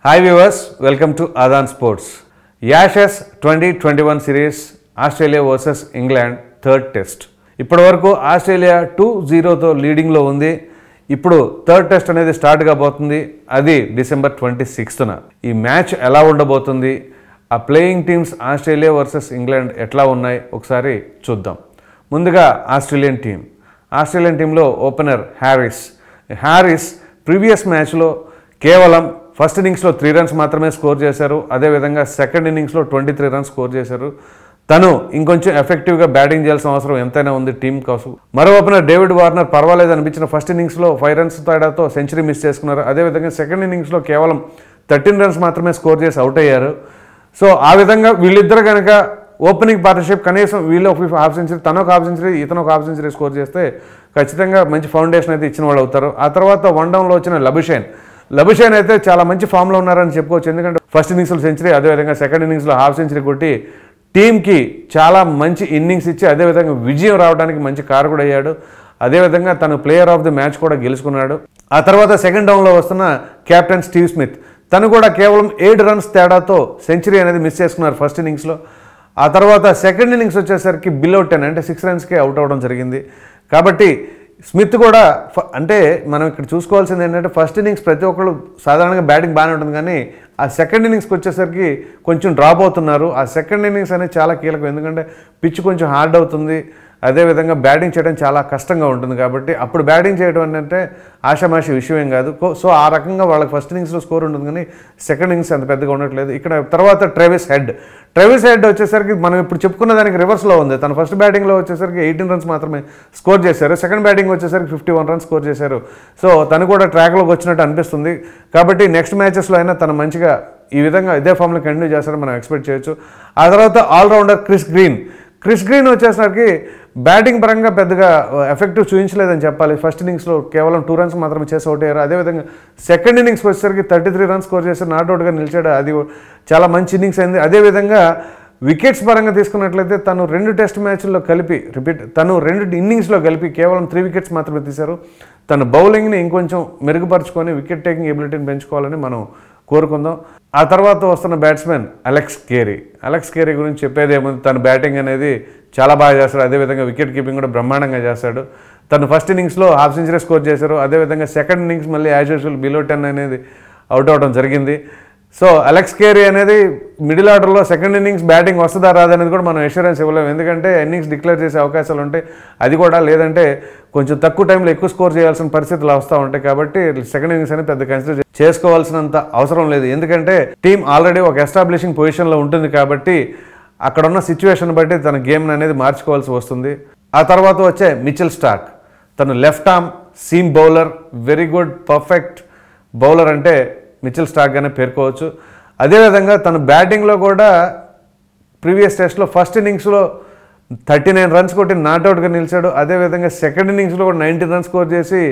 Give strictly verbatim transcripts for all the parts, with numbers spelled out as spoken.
Hi viewers, welcome to Adan Sports. Ashes twenty twenty-one series Australia versus England third test. ఇప్పటి వరకు Australia two జీరోతో లీడింగ్లో ఉంది. ఇప్పుడు third test అనేది start కాబోతుంది. అది డిసెంబర్ ట్వంటీ సిక్స్త్న. ఈ మ్యాచ్ ఎలా ఉండబోతుంది, ఆ playing teams Australia versus England ఎట్లా ఉన్నాయి ఒకసారి చూద్దాం. ముందుగా ఆస్ట్రేలియన్ టీం. ఆస్ట్రేలియన్ టీంలో ఓపెనర్ హ్యారిస్. హ్యారిస్ ప్రీవియస్ మ్యాచ్లో కేవలం ఫస్ట్ ఇన్నింగ్స్లో త్రీ రన్స్ మాత్రమే స్కోర్ చేశారు. అదేవిధంగా సెకండ్ ఇన్నింగ్స్లో ట్వంటీ త్రీ రన్స్ స్కోర్ చేశారు. తను ఇంకొంచెం ఎఫెక్టివ్గా బ్యాటింగ్ చేయాల్సిన అవసరం ఎంతైనా ఉంది టీం కోసం. మరో ఓపెనర్ డేవిడ్ వార్నర్ పర్వాలేదు అనిపించిన ఫస్ట్ ఇన్నింగ్స్లో ఫైవ్ రన్స్ తేడాతో సెంచరీ మిస్ చేసుకున్నారు. అదేవిధంగా సెకండ్ ఇన్నింగ్స్లో కేవలం థర్టీన్ రన్స్ మాత్రమే స్కోర్ చేసి అవుట్ అయ్యారు. సో ఆ విధంగా వీళ్ళిద్దరు కనుక ఓపెనింగ్ పార్ట్నర్షిప్ కనీసం వీళ్ళు ఒక హాఫ్ సెంచరీ, తను ఒక హాఫ్ సెంచరీ, ఇతను ఒక హాఫ్ సెంచరీ స్కోర్ చేస్తే ఖచ్చితంగా మంచి ఫౌండేషన్ అయితే ఇచ్చిన వాళ్ళు అవుతారు. ఆ తర్వాత వన్ డౌన్లో వచ్చిన లబుషేన్ లబుషేన్ అయితే చాలా మంచి ఫామ్లో ఉన్నారని చెప్పుకోవచ్చు. ఎందుకంటే ఫస్ట్ ఇన్నింగ్స్లో సెంచరీ, అదేవిధంగా సెకండ్ ఇన్నింగ్స్లో హాఫ్ సెంచరీ కొట్టి టీంకి చాలా మంచి ఇన్నింగ్స్ ఇచ్చి అదేవిధంగా విజయం రావడానికి మంచి కారకుడు అయ్యాడు. అదేవిధంగా తను ప్లేయర్ ఆఫ్ ది మ్యాచ్ కూడా గెలుచుకున్నాడు. ఆ తర్వాత సెకండ్ డౌన్లో వస్తున్న కెప్టెన్ స్టీవ్ స్మిత్, తను కూడా కేవలం ఎయిట్ రన్స్ తేడాతో సెంచరీ అనేది మిస్ చేసుకున్నారు ఫస్ట్ ఇన్నింగ్స్లో. ఆ తర్వాత సెకండ్ ఇన్నింగ్స్ వచ్చేసరికి బిలో టెన్ అంటే సిక్స్ రన్స్కే అవుట్ అవ్వడం జరిగింది. కాబట్టి స్మిత్ కూడా అంటే మనం ఇక్కడ చూసుకోవాల్సింది ఏంటంటే ఫస్ట్ ఇన్నింగ్స్ ప్రతి ఒక్కళ్ళు సాధారణంగా బ్యాటింగ్ బాగానే ఉంటుంది, కానీ ఆ సెకండ్ ఇన్నింగ్స్కి వచ్చేసరికి కొంచెం డ్రాప్ అవుతున్నారు. ఆ సెకండ్ ఇన్నింగ్స్ అనేది చాలా కీలకం, ఎందుకంటే పిచ్ కొంచెం హార్డ్ అవుతుంది, అదేవిధంగా బ్యాటింగ్ చేయడం చాలా కష్టంగా ఉంటుంది. కాబట్టి అప్పుడు బ్యాటింగ్ చేయడం అంటే ఆషామాషి విషయం ఏం కాదు. సో ఆ రకంగా వాళ్ళకి ఫస్ట్ ఇన్నింగ్స్లో స్కోర్ ఉంటుంది, కానీ సెకండ్ ఇన్నింగ్స్ అంత పెద్దగా ఉండట్లేదు. ఇక్కడ తర్వాత ట్రెవిస్ హెడ్ ట్రెవిస్ హెడ్ వచ్చేసరికి మనం ఇప్పుడు చెప్పుకున్న దానికి రివర్స్లో ఉంది. తన ఫస్ట్ బ్యాటింగ్లో వచ్చేసరికి ఎయిటీన్ రన్స్ మాత్రమే స్కోర్ చేశారు. సెకండ్ బ్యాటింగ్ వచ్చేసరికి ఫిఫ్టీ వన్ రన్స్ స్కోర్ చేశారు. సో తను కూడా ట్రాక్లోకి వచ్చినట్టు అనిపిస్తుంది. కాబట్టి నెక్స్ట్ మ్యాచెస్లో అయినా తను మంచిగా ఈ విధంగా ఇదే ఫామ్లో కంటిన్యూ చేస్తారని మనం ఎక్స్పెక్ట్ చేయొచ్చు. ఆ తర్వాత all rounder Chris Green Chris Green వచ్చేసరికి బ్యాటింగ్ పరంగా పెద్దగా ఎఫెక్టివ్ చూపించలేదని చెప్పాలి. ఫస్ట్ ఇన్నింగ్స్లో కేవలం టూ రన్స్ మాత్రమే చేసి అవుట్ అయ్యారు. అదేవిధంగా సెకండ్ ఇన్నింగ్స్కి వచ్చేసరికి థర్టీ త్రీ రన్స్ స్కోర్ చేసి నాట్అవుట్గా నిలిచాడు. అది చాలా మంచి ఇన్నింగ్స్ అయింది. అదేవిధంగా వికెట్స్ పరంగా తీసుకున్నట్లయితే తను రెండు టెస్ట్ మ్యాచ్ల్లో కలిపి రిపీట్ తను రెండు ఇన్నింగ్స్లో కలిపి కేవలం త్రీ వికెట్స్ మాత్రమే తీశారు. తన బౌలింగ్ని ఇంకొంచెం మెరుగుపరుచుకొని వికెట్ టేకింగ్ ఎబిలిటీని పెంచుకోవాలని మనం కోరుకుందాం. ఆ తర్వాత వస్తున్న batsmen Alex Carey. Alex Carey గురించి చెప్పేది ఏముంది, తన బ్యాటింగ్ అనేది చాలా బాగా చేస్తాడు. అదేవిధంగా వికెట్ కీపింగ్ కూడా బ్రహ్మాండంగా చేస్తాడు. తను ఫస్ట్ ఇన్నింగ్స్లో హాఫ్ సెంచరీ స్కోర్ చేశారు. అదేవిధంగా సెకండ్ ఇన్నింగ్స్ మళ్ళీ యాజ్ యూజువల్ బిలో టెన్ అనేది అవుట్ అవడం జరిగింది. సో అలెక్స్ కేరీ అనేది మిడిల్ ఆర్డర్లో సెకండ్ ఇన్నింగ్స్ బ్యాటింగ్ వస్తుందా రాదనేది కూడా మనం ఎష్యూరెన్స్ ఇవ్వలేము, ఎందుకంటే ఇన్నింగ్స్ డిక్లేర్ చేసే అవకాశాలు ఉంటాయి. అది కూడా లేదంటే కొంచెం తక్కువ టైంలో ఎక్కువ స్కోర్ చేయాల్సిన పరిస్థితులు వస్తూ ఉంటాయి. కాబట్టి సెకండ్ ఇన్నింగ్స్ అనేది పెద్ద కన్సిడర్ చేసుకోవాల్సినంత అవసరం లేదు, ఎందుకంటే టీం ఆల్రెడీ ఒక ఎస్టాబ్లిషింగ్ పొజిషన్లో ఉంటుంది. కాబట్టి అక్కడ ఉన్న సిచ్యువేషన్ బట్టి తన గేమ్ అనేది మార్చుకోవాల్సి వస్తుంది. ఆ తర్వాత వచ్చే మిచెల్ స్టార్క్, తను left arm seam bowler, very good perfect bowler అంటే మిచెల్ స్టార్క్గానే పేర్కోవచ్చు. అదేవిధంగా తను బ్యాటింగ్లో కూడా ప్రీవియస్ టెస్ట్లో ఫస్ట్ ఇన్నింగ్స్లో థర్టీ నైన్ రన్స్ కొట్టి నాట్అవుట్గా నిలిచాడు. అదేవిధంగా సెకండ్ ఇన్నింగ్స్లో కూడా నైంటీన్ రన్స్ స్కోర్ చేసి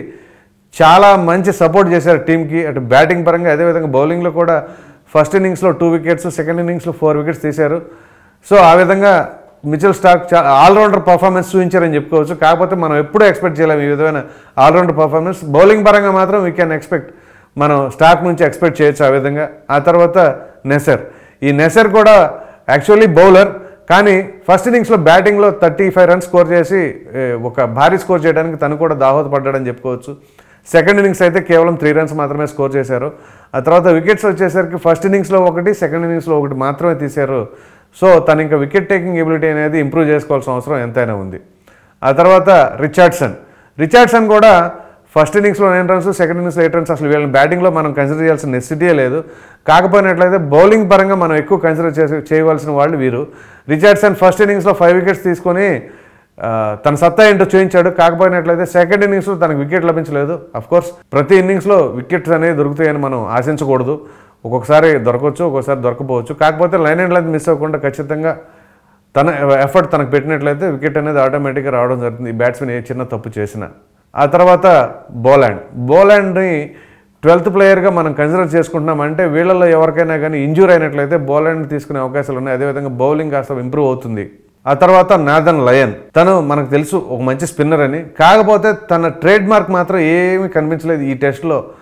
చాలా మంచి సపోర్ట్ చేశారు టీంకి, అటు బ్యాటింగ్ పరంగా. అదేవిధంగా బౌలింగ్లో కూడా ఫస్ట్ ఇన్నింగ్స్లో టూ వికెట్స్, సెకండ్ ఇన్నింగ్స్లో ఫోర్ వికెట్స్ తీశారు. సో ఆ విధంగా మిచెల్ స్టార్క్ చాలా ఆల్రౌండర్ పర్ఫార్మెన్స్ చూపించారని చెప్పుకోవచ్చు. కాకపోతే మనం ఎప్పుడూ ఎక్స్పెక్ట్ చేయలేము ఈ విధమైన ఆల్రౌండర్ పర్ఫార్మెన్స్. బౌలింగ్ పరంగా మాత్రం వీ క్యాన్ ఎక్స్పెక్ట్, మనం స్టార్క్ నుంచి ఎక్స్పెక్ట్ చేయొచ్చు ఆ విధంగా. ఆ తర్వాత నెసర్. ఈ నెసర్ కూడా యాక్చువల్లీ బౌలర్, కానీ ఫస్ట్ ఇన్నింగ్స్లో బ్యాటింగ్లో థర్టీ ఫైవ్ రన్స్ స్కోర్ చేసి ఒక భారీ స్కోర్ చేయడానికి తను కూడా దాహోదపడ్డాడని చెప్పుకోవచ్చు. సెకండ్ ఇన్నింగ్స్ అయితే కేవలం త్రీ రన్స్ మాత్రమే స్కోర్ చేశారు. ఆ తర్వాత వికెట్స్ వచ్చేసరికి ఫస్ట్ ఇన్నింగ్స్లో ఒకటి, సెకండ్ ఇన్నింగ్స్లో ఒకటి మాత్రమే తీశారు. సో తను ఇంకా వికెట్ టేకింగ్ ఎబిలిటీ అనేది ఇంప్రూవ్ చేసుకోవాల్సిన అవసరం ఎంతైనా ఉంది. ఆ తర్వాత రిచర్డ్సన్. రిచర్డ్సన్ కూడా ఫస్ట్ ఇన్నింగ్స్లో నైన్ రన్స్, సెకండ్ ఇన్నింగ్స్లో ఎయిట్ రన్స్. అసలు వీళ్ళని బ్యాటింగ్లో మనం కన్సిడర్ చేయాల్సిన నెసిటీయే లేదు. కాకపోయినట్లయితే బౌలింగ్ పరంగా మనం ఎక్కువ కన్సిడర్ చేసి చేయవలసిన వాళ్ళు వీరు. రిచర్డ్సన్ ఫస్ట్ ఇన్నింగ్స్లో ఫైవ్ వికెట్స్ తీసుకొని తన సత్తా ఏంటో చూపించాడు. కాకపోయినట్లయితే సెకండ్ ఇన్నింగ్స్లో తనకు వికెట్ లభించలేదు. అఫ్కోర్స్ ప్రతి ఇన్నింగ్స్లో వికెట్స్ అనేవి దొరుకుతాయని మనం ఆశించకూడదు. ఒక్కొక్కసారి దొరకవచ్చు, ఒక్కొక్కసారి దొరకపోవచ్చు. కాకపోతే లైన్ అండ్ లెంత్ మిస్ అవ్వకుండా ఖచ్చితంగా తన ఎఫర్ట్ తనకు పెట్టినట్లయితే వికెట్ అనేది ఆటోమేటిక్గా రావడం జరుగుతుంది, ఈ బ్యాట్స్మెన్ ఏ చిన్న తప్పు చేసినా. ఆ తర్వాత బోలాండ్. బోలాండ్ని ట్వెల్త్ ప్లేయర్గా మనం కన్సిడర్ చేసుకుంటున్నాం అంటే వీళ్ళల్లో ఎవరికైనా కానీ ఇంజూర్ అయినట్లయితే బోలాండ్ తీసుకునే అవకాశాలు ఉన్నాయి. అదేవిధంగా బౌలింగ్ కాస్త ఇంప్రూవ్ అవుతుంది. ఆ తర్వాత నాథన్ లయన్, తను మనకు తెలుసు ఒక మంచి స్పిన్నర్ అని, కాకపోతే తన ట్రేడ్ మార్క్ మాత్రం ఏమీ కనిపించలేదు ఈ టెస్ట్లో.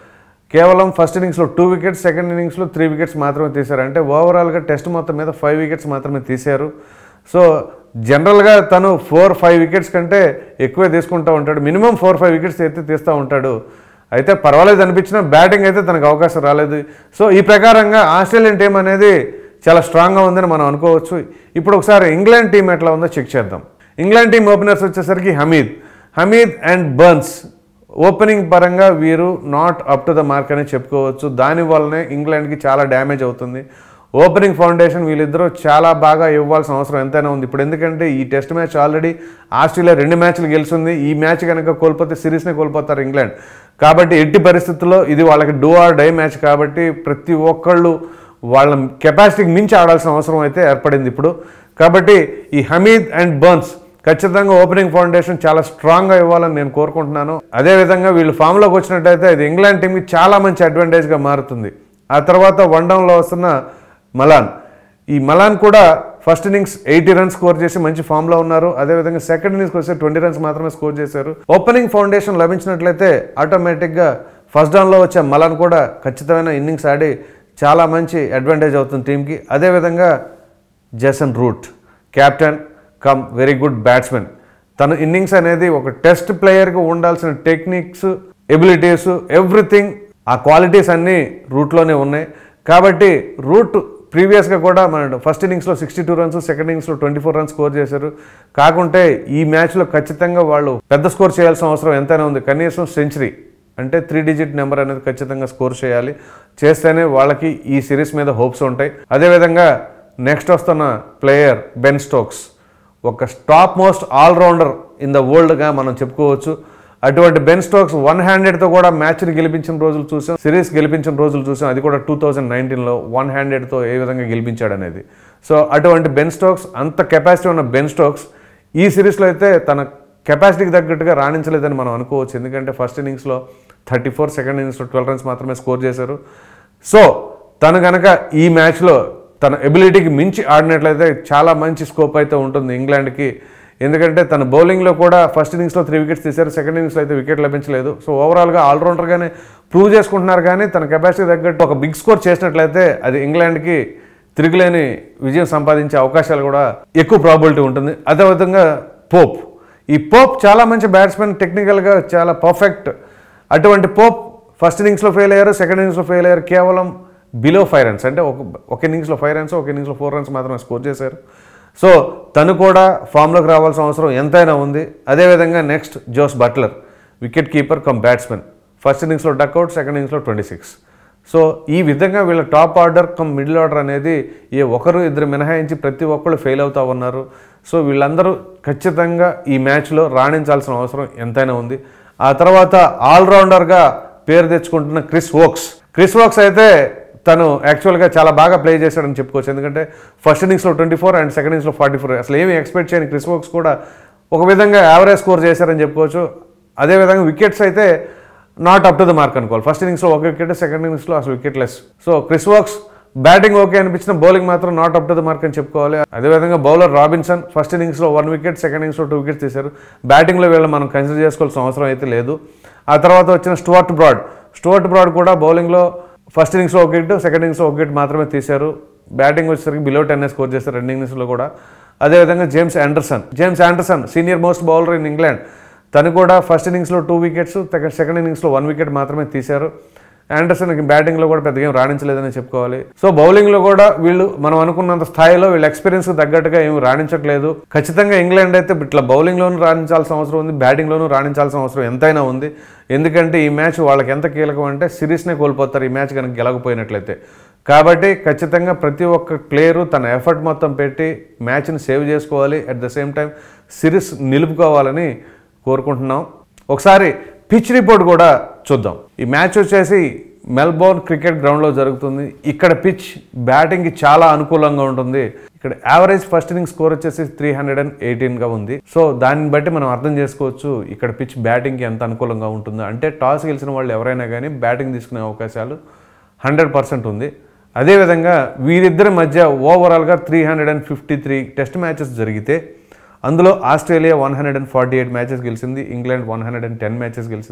కేవలం ఫస్ట్ ఇన్నింగ్స్లో టూ వికెట్స్, సెకండ్ ఇన్నింగ్స్లో త్రీ వికెట్స్ మాత్రమే తీశారు. అంటే ఓవరాల్గా టెస్ట్ మొత్తం మీద ఫైవ్ వికెట్స్ మాత్రమే తీశారు. సో జనరల్గా తను ఫోర్ ఫైవ్ వికెట్స్ కంటే ఎక్కువే తీసుకుంటూ ఉంటాడు. మినిమం ఫోర్ ఫైవ్ వికెట్స్ అయితే తీస్తూ ఉంటాడు. అయితే పర్వాలేదు అనిపించిన బ్యాటింగ్ అయితే తనకు అవకాశం రాలేదు. సో ఈ ప్రకారంగా ఆస్ట్రేలియన్ టీం అనేది చాలా స్ట్రాంగ్గా ఉందని మనం అనుకోవచ్చు. ఇప్పుడు ఒకసారి ఇంగ్లాండ్ టీం ఎట్లా ఉందో చెక్ చేద్దాం. ఇంగ్లాండ్ టీం ఓపెనర్స్ వచ్చేసరికి Hameed Hameed and Burns. Opening పరంగా వీరు not up to the mark అని చెప్పుకోవచ్చు. దానివల్లనే ఇంగ్లాండ్కి చాలా డ్యామేజ్ అవుతుంది. ఓపెనింగ్ ఫౌండేషన్ వీళ్ళిద్దరూ చాలా బాగా ఇవ్వాల్సిన అవసరం ఎంతైనా ఉంది ఇప్పుడు. ఎందుకంటే ఈ టెస్ట్ మ్యాచ్ ఆల్రెడీ ఆస్ట్రేలియా రెండు మ్యాచ్లు గెలిచింది. ఈ మ్యాచ్ కనుక కోల్పోతే సిరీస్నే కోల్పోతారు ఇంగ్లాండ్. కాబట్టి ఎట్టి పరిస్థితుల్లో ఇది వాళ్ళకి డూ ఆర్ డై మ్యాచ్. కాబట్టి ప్రతి ఒక్కళ్ళు వాళ్ళ కెపాసిటీకి మించి ఆడాల్సిన అవసరం అయితే ఏర్పడింది ఇప్పుడు. కాబట్టి ఈ హమీద్ అండ్ బర్న్స్ ఖచ్చితంగా ఓపెనింగ్ ఫౌండేషన్ చాలా స్ట్రాంగ్గా ఇవ్వాలని నేను కోరుకుంటున్నాను. అదేవిధంగా వీళ్ళు ఫామ్లోకి వచ్చినట్టయితే ఇది ఇంగ్లాండ్ టీంకి చాలా మంచి అడ్వాంటేజ్గా మారుతుంది. ఆ తర్వాత వన్ డౌన్లో వస్తున్న మలాన్. ఈ మలాన్ కూడా first innings eighty runs score చేసి మంచి ఫామ్లో ఉన్నారు. అదేవిధంగా సెకండ్ ఇన్నింగ్స్కి వస్తే ట్వంటీ రన్స్ మాత్రమే స్కోర్ చేశారు. ఓపెనింగ్ ఫౌండేషన్ లభించినట్లయితే ఆటోమేటిక్గా ఫస్ట్ డౌన్లో వచ్చే మలాన్ కూడా ఖచ్చితమైన ఇన్నింగ్స్ ఆడి చాలా మంచి అడ్వాంటేజ్ అవుతుంది టీంకి. అదేవిధంగా Jason Root captain cum very good batsmen. తన ఇన్నింగ్స్ అనేది ఒక టెస్ట్ ప్లేయర్కి ఉండాల్సిన టెక్నిక్స్, ఎబిలిటీస్, ఎవ్రీథింగ్ ఆ క్వాలిటీస్ అన్నీ రూట్లోనే ఉన్నాయి. కాబట్టి రూట్ ప్రీవియస్గా కూడా మన ఫస్ట్ ఇన్నింగ్స్లో సిక్స్టీ టూ రన్స్, సెకండ్ ఇన్నింగ్స్లో ట్వంటీ ఫోర్ రన్స్ స్కోర్ చేశారు. కాకుంటే ఈ మ్యాచ్లో ఖచ్చితంగా వాళ్ళు పెద్ద స్కోర్ చేయాల్సిన అవసరం ఎంతైనా ఉంది. కనీసం సెంచరీ అంటే త్రీ డిజిట్ నెంబర్ అనేది ఖచ్చితంగా స్కోర్ చేయాలి. చేస్తేనే వాళ్ళకి ఈ సిరీస్ మీద హోప్స్ ఉంటాయి. అదేవిధంగా నెక్స్ట్ వస్తున్న ప్లేయర్ బెన్ స్టోక్స్. ఒక top most all rounder in the వరల్డ్గా మనం చెప్పుకోవచ్చు. అటువంటి బెన్ స్టోక్స్ వన్ హ్యాండెడ్తో కూడా మ్యాచ్ని గెలిపించిన రోజులు చూసాం, సిరీస్ గెలిపించిన రోజులు చూసాం. అది కూడా టూ థౌజండ్ నైన్టీన్లో వన్ హ్యాండెడ్తో ఏ విధంగా గెలిపించాడు అనేది. సో అటువంటి బెన్ స్టోక్స్, అంత కెపాసిటీ ఉన్న బెన్ స్టోక్స్ ఈ సిరీస్లో అయితే తన కెపాసిటీకి తగ్గట్టుగా రాణించలేదని మనం అనుకోవచ్చు. ఎందుకంటే ఫస్ట్ ఇన్నింగ్స్లో థర్టీ ఫోర్, సెకండ్ ఇన్నింగ్స్లో ట్వెల్వ్ రన్స్ మాత్రమే స్కోర్ చేశారు. సో తను కనుక ఈ మ్యాచ్లో తన ఎబిలిటీకి మించి ఆడినట్లయితే చాలా మంచి స్కోప్ అయితే ఉంటుంది ఇంగ్లాండ్కి. ఎందుకంటే తన బౌలింగ్లో కూడా ఫస్ట్ ఇన్నింగ్స్లో త్రీ వికెట్స్ తీశారు, సెకండ్ ఇన్నింగ్స్లో అయితే వికెట్ లభించలేదు. సో ఓవరాల్గా ఆల్రౌండర్గానే ప్రూవ్ చేసుకుంటున్నారు. కానీ తన కెపాసిటీ తగ్గట్టు ఒక బిగ్ స్కోర్ చేసినట్లయితే అది ఇంగ్లాండ్కి తిరుగులేని విజయం సంపాదించే అవకాశాలు కూడా ఎక్కువ ప్రాబిలిటీ ఉంటుంది. అదేవిధంగా పోప్. ఈ పోప్ చాలా మంచి బ్యాట్స్మెన్, టెక్నికల్గా చాలా పర్ఫెక్ట్. అటువంటి పోప్ ఫస్ట్ ఇన్నింగ్స్లో ఫెయిల్ అయ్యారు, సెకండ్ ఇన్నింగ్స్లో ఫెయిల్ అయ్యారు. కేవలం బిలో ఫైవ్ రన్స్ అంటే ఒక ఒక ఇన్నింగ్స్లో ఫైవ్ రన్స్, ఒక ఇన్నింగ్స్లో ఫోర్ రన్స్ మాత్రమే స్కోర్ చేశారు. సో తను కూడా ఫామ్లోకి రావాల్సిన అవసరం ఎంతైనా ఉంది. అదేవిధంగా next Jos Buttler, wicket keeper cum batsmen. First ఇన్నింగ్స్లో డక్అవుట్, సెకండ్ ఇన్నింగ్స్లో ట్వంటీ సిక్స్. సో ఈ విధంగా వీళ్ళ top order cum middle order అనేది ఏ ఒకరు ఇద్దరు మినహాయించి ప్రతి ఒక్కళ్ళు ఫెయిల్ అవుతూ ఉన్నారు. సో వీళ్ళందరూ ఖచ్చితంగా ఈ మ్యాచ్లో రాణించాల్సిన అవసరం ఎంతైనా ఉంది. ఆ తర్వాత ఆల్రౌండర్గా పేరు తెచ్చుకుంటున్న క్రిస్ వోక్స్. క్రిస్ వోక్స్ అయితే తను యాక్చువల్గా చాలా బాగా ప్లే చేశాడని చెప్పుకోవచ్చు. ఎందుకంటే ఫస్ట్ ఇన్నింగ్స్లో ట్వంటీ ఫోర్ అండ్ సెకండ్ ఇన్నింగ్స్లో ఫార్టీ ఫోర్ అసలు ఏమీ ఎక్స్పెక్ట్ చేయని క్రిస్ వోక్స్ కూడా ఒక విధంగా యావరేజ్ స్కోర్ చేశారని చెప్పుకోవచ్చు. అదేవిధంగా వికెట్స్ అయితే not up to the mark అనుకోవాలి. ఫస్ట్ ఇన్నింగ్స్లో ఒక వికెట్, సెకండ్ ఇన్నింగ్స్లో అసలు wicketless. So Chris Woakes batting okay అనిపించిన, బౌలింగ్ మాత్రం not up to the mark అని చెప్పుకోవాలి. అదేవిధంగా బౌలర్ రాబిన్సన్ ఫస్ట్ ఇన్నింగ్స్లో వన్ వికెట్, సెకండ్ ఇన్నింగ్స్లో టూ వికెట్స్ తీశారు. బ్యాటింగ్లో వీళ్ళు మనం కన్సిడర్ చేసుకోవాల్సిన అవసరం అయితే లేదు. ఆ తర్వాత వచ్చిన స్టువర్ట్ బ్రాడ్. స్టువర్ట్ బ్రాడ్ కూడా బౌలింగ్లో ఫస్ట్ ఇన్నింగ్స్లో ఒక వికెట్, సెకండ్ ఇన్నింగ్స్లో ఒక వికెట్ మాత్రమే తీశారు. బ్యాటింగ్ వచ్చేసరికి బిలో టెన్ స్కోర్ చేశారు రెండు ఇన్నింగ్స్లో కూడా. అదేవిధంగా James Anderson. James Anderson senior most bowler in England. తను కూడా ఫస్ట్ ఇన్నింగ్స్లో టూ వికెట్స్, సెకండ్ ఇన్నింగ్స్లో వన్ వికెట్ మాత్రమే తీశారు. ఆండర్సన్కి బ్యాటింగ్లో కూడా పెద్దగా ఏం రాణించలేదని చెప్పుకోవాలి. సో బౌలింగ్లో కూడా వీళ్ళు మనం అనుకున్నంత స్థాయిలో వీళ్ళ ఎక్స్పీరియన్స్కి తగ్గట్టుగా ఏమి రాణించట్లేదు. ఖచ్చితంగా ఇంగ్లాండ్ అయితే ఇట్లా బౌలింగ్లోనూ రాణించాల్సిన అవసరం ఉంది, బ్యాటింగ్లోనూ రాణించాల్సిన అవసరం ఎంతైనా ఉంది. ఎందుకంటే ఈ మ్యాచ్ వాళ్ళకి ఎంత కీలకం అంటే సిరీస్నే కోల్పోతారు ఈ మ్యాచ్ కనుక గెలకపోయినట్లయితే. కాబట్టి ఖచ్చితంగా ప్రతి ఒక్క ప్లేయరు తన ఎఫర్ట్ మొత్తం పెట్టి మ్యాచ్ని సేవ్ చేసుకోవాలి. At the same time series నిలుపుకోవాలని కోరుకుంటున్నాం. ఒకసారి పిచ్ రిపోర్ట్ కూడా చూద్దాం. ఈ మ్యాచ్ వచ్చేసి మెల్బోర్న్ క్రికెట్ గ్రౌండ్లో జరుగుతుంది. ఇక్కడ పిచ్ బ్యాటింగ్కి చాలా అనుకూలంగా ఉంటుంది. ఇక్కడ యావరేజ్ ఫస్ట్ ఇన్నింగ్ స్కోర్ వచ్చేసి త్రీ హండ్రెడ్ అండ్ ఎయిటీన్గా ఉంది. సో దాన్ని బట్టి మనం అర్థం చేసుకోవచ్చు ఇక్కడ పిచ్ బ్యాటింగ్కి ఎంత అనుకూలంగా ఉంటుందో. అంటే టాస్ గెలిచిన వాళ్ళు ఎవరైనా కానీ బ్యాటింగ్ తీసుకునే అవకాశాలు హండ్రెడ్ పర్సెంట్ ఉంది. అదేవిధంగా వీరిద్దరి మధ్య ఓవరాల్గా three hundred and fifty three test matches జరిగితే అందులో Australia one hundred and forty eight matches గెలిచింది, England one hundred and ten matches గెలిచింది.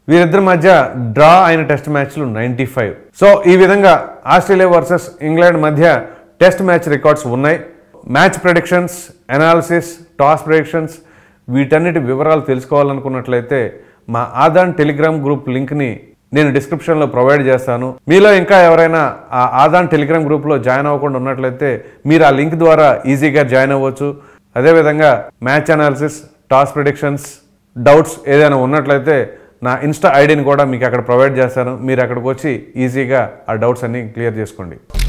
వీరిద్దరి మధ్య డ్రా అయిన టెస్ట్ మ్యాచ్లు నైంటీ ఫైవ్. సో ఈ విధంగా ఆస్ట్రేలియా వర్సెస్ ఇంగ్లాండ్ మధ్య టెస్ట్ మ్యాచ్ రికార్డ్స్ ఉన్నాయి. Match predictions, analysis, toss predictions వీటన్నిటి వివరాలు తెలుసుకోవాలనుకున్నట్లయితే మా ఆదాన్ టెలిగ్రామ్ గ్రూప్ లింక్ని నేను డిస్క్రిప్షన్లో ప్రొవైడ్ చేస్తాను. మీలో ఇంకా ఎవరైనా ఆ ఆదాన్ టెలిగ్రామ్ గ్రూప్లో జాయిన్ అవ్వకుండా ఉన్నట్లయితే మీరు ఆ లింక్ ద్వారా ఈజీగా జాయిన్ అవ్వచ్చు. అదేవిధంగా match analysis, toss predictions, doubts ఏదైనా ఉన్నట్లయితే నా ఇన్స్టా ఐడిని కూడా మీకు అక్కడ ప్రొవైడ్ చేస్తాను. మీరు అక్కడికి వచ్చి ఈజీగా ఆ డౌట్స్ అన్ని క్లియర్ చేసుకోండి.